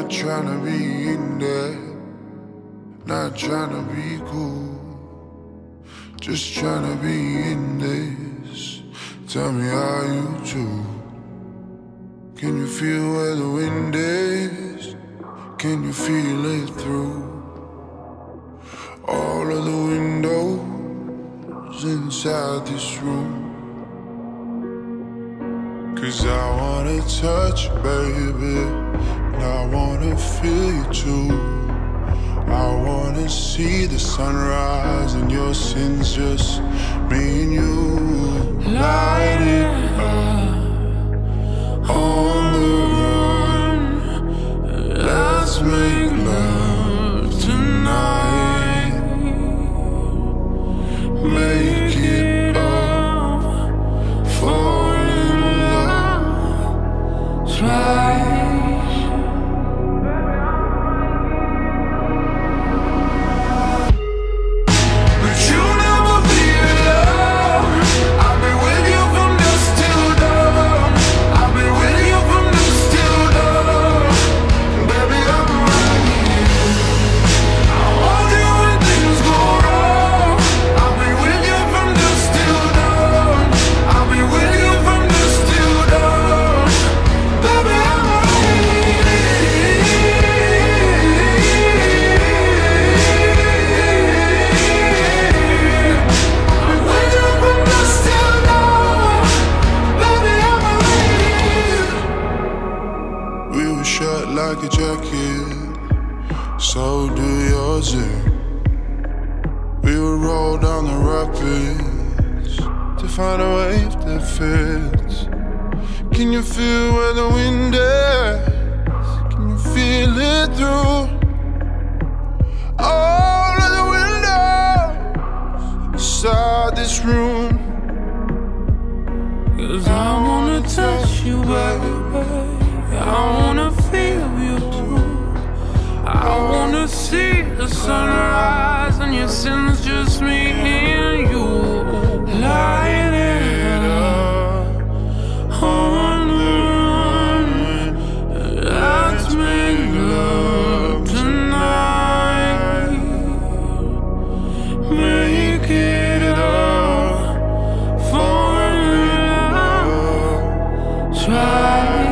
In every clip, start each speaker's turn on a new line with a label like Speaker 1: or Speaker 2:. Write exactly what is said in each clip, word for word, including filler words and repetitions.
Speaker 1: Not tryna be in there, not tryna be cool, just tryna be in this. Tell me how you do. Can you feel where the wind is? Can you feel it through all of the windows inside this room? 'Cause I wanna touch you, baby, and I wanna feel you too. I wanna see the sunrise and your sins, just me and you. Light it up on the run. Let's make love tonight. Make it up, fall in love twice. Shut like a jacket, so do yours. We would roll down the rapids to find a wave that fits. Can you feel where the wind is? Can you feel it through all of the windows inside this room?
Speaker 2: 'Cause I wanna touch you, baby, I wanna feel you too. I wanna see the sunrise and your sins, just me and you. Light it up on the run. Let's make love tonight. Make it up, fall in love, try.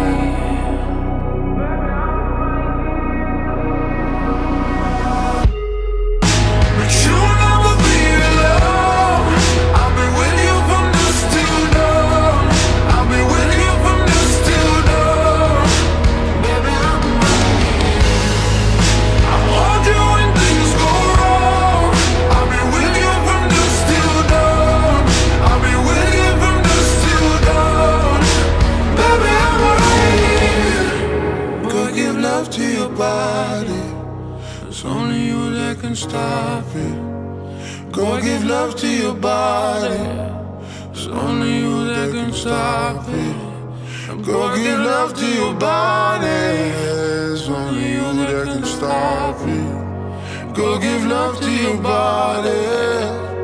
Speaker 1: To your body, it's only you that can stop it. Go give love to your body, it's only you that can stop it. Go give love to your body, it's only you that can stop it. Go give love to your body.